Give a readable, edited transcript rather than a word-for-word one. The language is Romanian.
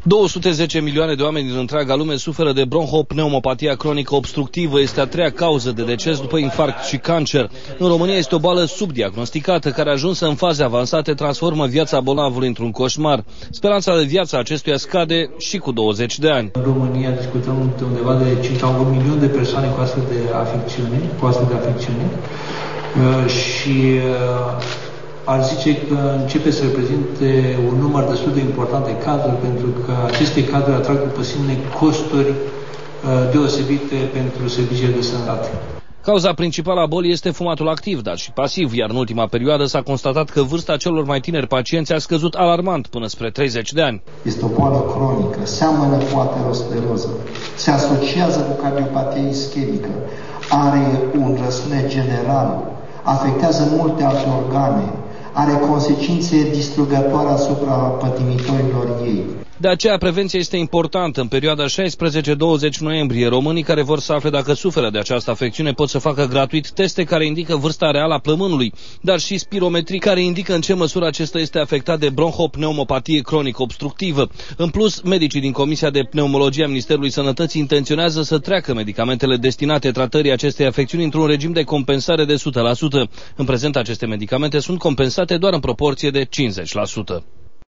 210 milioane de oameni din întreaga lume suferă de bronhopneumopatia cronică obstructivă. Este a treia cauză de deces după infarct și cancer. În România este o boală subdiagnosticată care, ajunsă în faze avansate, transformă viața bolnavului într-un coșmar. Speranța de viață a acestuia scade și cu 20 de ani. În România discutăm undeva de circa 1 milion de persoane cu astfel de afecțiune, și ar zice că începe să reprezinte un număr destul de important de cazuri, pentru că aceste cazuri atrag după sine costuri deosebite pentru serviciile de sănătate. Cauza principală a bolii este fumatul activ, dar și pasiv, iar în ultima perioadă s-a constatat că vârsta celor mai tineri pacienți a scăzut alarmant până spre 30 de ani. Este o boală cronică, seamănă cu ateroscleroză, se asociază cu cardiopatie ischemică, are un răsunet general, afectează multe alte organe, are consecințe distrugătoare asupra pătimitorilor ei. De aceea, prevenția este importantă. În perioada 16-20 noiembrie, românii care vor să afle dacă suferă de această afecțiune pot să facă gratuit teste care indică vârsta reală a plămânului, dar și spirometrii care indică în ce măsură acesta este afectat de bronhopneumopatie cronică obstructivă. În plus, medicii din Comisia de Pneumologie a Ministerului Sănătății intenționează să treacă medicamentele destinate tratării acestei afecțiuni într-un regim de compensare de 100%. În prezent, aceste medicamente sunt compensate doar în proporție de 50%.